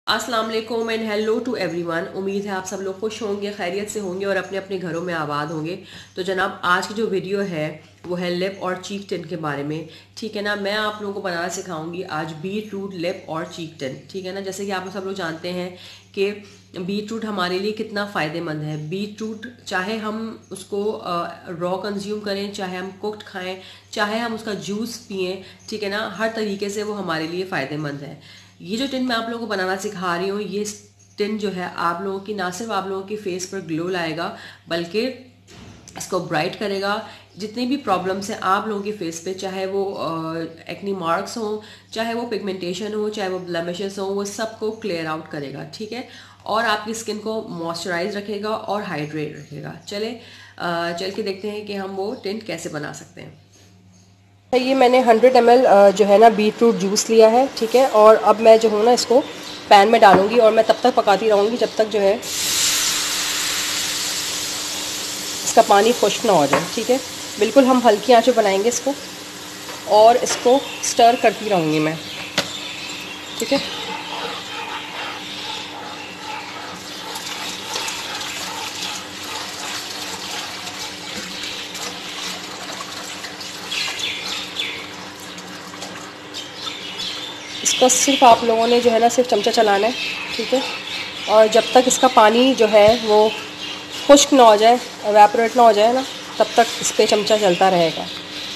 अस्सलाम वालेकुम and hello to everyone. उम्मीद है आप सब लोग खुश होंगे, खैरियत से होंगे और अपने अपने घरों में आबाद होंगे। तो जनाब आज की जो वीडियो है वो है लिप और चीक टिंट के बारे में। ठीक है ना, मैं आप लोगों को बनाना सिखाऊंगी आज बीट रूट लिप और चीक टिंट। ठीक है ना, जैसे कि आप सब लोग जानते हैं कि बीट रूट हमारे लिए कितना फ़ायदेमंद है। बीट रूट चाहे हम उसको रॉ कंज्यूम करें, चाहे हम कुक्ड खाएं, चाहे हम उसका जूस पिएं, ठीक है ना, हर तरीके से वो हमारे लिए फ़ायदेमंद है। ये जो टिंट मैं आप लोगों को बनाना सिखा रही हूँ, ये टिंट जो है आप लोगों की ना सिर्फ आप लोगों की फेस पर ग्लो लाएगा बल्कि इसको ब्राइट करेगा। जितनी भी प्रॉब्लम्स हैं आप लोगों की फेस पे, चाहे वो एक्नी मार्क्स हो, चाहे वो पिगमेंटेशन हो, चाहे वो ब्लेमिशेस हो, वो सबको क्लियर आउट करेगा। ठीक है, और आपकी स्किन को मॉइस्चराइज रखेगा और हाइड्रेट रखेगा। चल के देखते हैं कि हम वो टिंट कैसे बना सकते हैं। ये मैंने 100 ml जो है ना बीटरूट जूस लिया है। ठीक है, और अब मैं जो हूँ ना इसको पैन में डालूंगी और मैं तब तक पकाती रहूँगी जब तक जो है इसका पानी खुश्क ना हो जाए। ठीक है, बिल्कुल हम हल्की आंच पे बनाएंगे इसको और इसको स्टर करती रहूँगी मैं। ठीक है, इसको सिर्फ आप लोगों ने जो है ना सिर्फ चमचा चलाना है। ठीक है, और जब तक इसका पानी जो है वो खुश्क ना हो जाए, एवेपोरेट ना हो जाए ना, तब तक इस पर चमचा चलता रहेगा।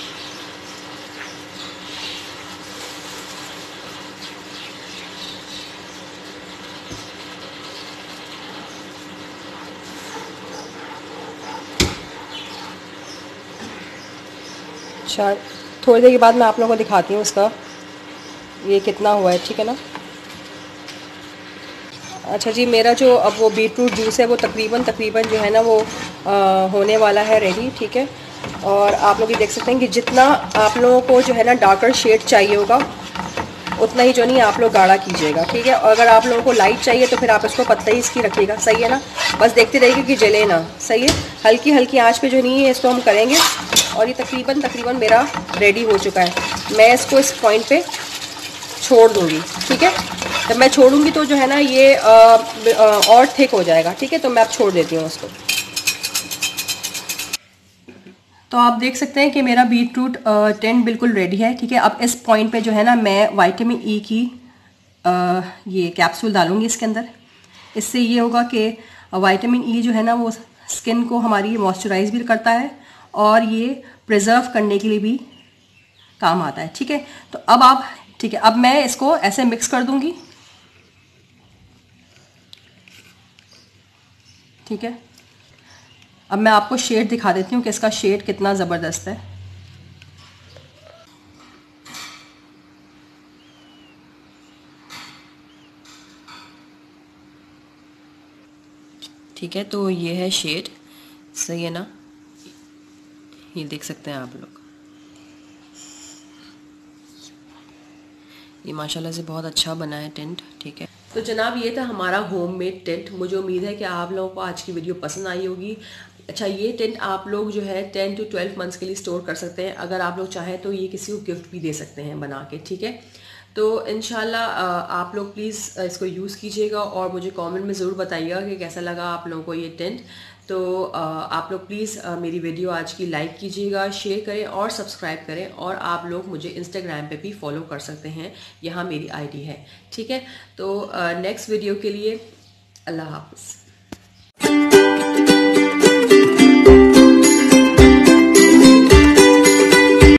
अच्छा, थोड़ी देर के बाद मैं आप लोगों को दिखाती हूँ इसका ये कितना हुआ है। ठीक है ना, अच्छा जी, मेरा जो अब वो बीटरूट जूस है वो तकरीबन जो है ना वो होने वाला है रेडी। ठीक है, और आप लोग ये देख सकते हैं कि जितना आप लोगों को जो है ना डार्कर शेड चाहिए होगा उतना ही जो नहीं आप लोग गाढ़ा कीजिएगा। ठीक है, और अगर आप लोगों को लाइट चाहिए तो फिर आप इसको पतला ही इसकी रखिएगा। सही है ना, बस देखते रहिए कि जले ना। सही है, हल्की हल्की आंच पे जो नहीं है इसको हम करेंगे। और ये तकरीबन मेरा रेडी हो चुका है। मैं इसको इस पॉइंट पे छोड़ दूंगी। ठीक है, जब मैं छोड़ूंगी तो जो है ना ये और थिक हो जाएगा। ठीक है, तो मैं अब छोड़ देती हूँ उसको। तो आप देख सकते हैं कि मेरा बीटरूट टिंट बिल्कुल रेडी है। ठीक है, अब इस पॉइंट पे जो है ना मैं विटामिन ई की ये कैप्सूल डालूंगी इसके अंदर। इससे ये होगा कि विटामिन ई जो है ना वो स्किन को हमारी मॉइस्चराइज भी करता है और ये प्रिजर्व करने के लिए भी काम आता है। ठीक है, तो अब आप ठीक है, अब मैं इसको ऐसे मिक्स कर दूंगी। ठीक है, अब मैं आपको शेड दिखा देती हूँ कि इसका शेड कितना ज़बरदस्त है। ठीक है, तो ये है शेड। सही है ना, ये देख सकते हैं आप लोग, ये माशाल्लाह से बहुत अच्छा बना है टेंट। ठीक है, तो जनाब ये था हमारा होममेड टेंट। मुझे उम्मीद है कि आप लोगों को आज की वीडियो पसंद आई होगी। अच्छा, ये टेंट आप लोग जो है 10 to 12 मंथ्स के लिए स्टोर कर सकते हैं। अगर आप लोग चाहें तो ये किसी को गिफ्ट भी दे सकते हैं बना के। ठीक है, तो इंशाल्लाह आप लोग प्लीज़ इसको यूज़ कीजिएगा और मुझे कमेंट में ज़रूर बताइएगा कि कैसा लगा आप लोगों को ये टेंट। तो आप लोग प्लीज़ मेरी वीडियो आज की लाइक कीजिएगा, शेयर करें और सब्सक्राइब करें। और आप लोग मुझे इंस्टाग्राम पे भी फॉलो कर सकते हैं, यहाँ मेरी आईडी है। ठीक है, तो नेक्स्ट वीडियो के लिए अल्लाह हाफ़िज़।